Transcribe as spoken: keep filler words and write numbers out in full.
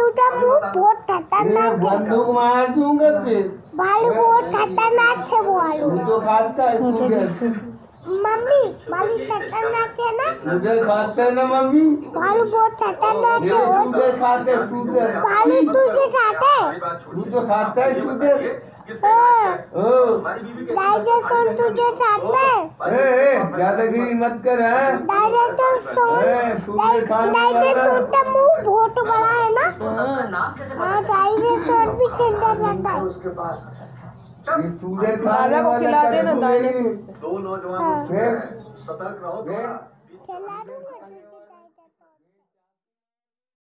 भालू का मुंह बहुत खतरनाक है। बंदूक मार दूंगा फिर। भालू बहुत खतरनाक है वो भालू। तू तो खाता है सूगर। मम्मी भालू खतरनाक है ना? सूगर खाता है ना मम्मी? भालू बहुत खतरनाक है। सूगर खाते सूगर। भालू तुझे खाता है? तू तो खाता है सूगर। डायनासोर तुझे खाता है? ज्यादागिरी मत कर। डायनासोर डायनासोर का मुंह बहुत बड़ा है ना? हाँ डायनासोर भी ठंडा रहता है। सूगर दादा को खिला देना डायनासोर से। दो नौजवान सतर्क रहो। खिला दूंगा।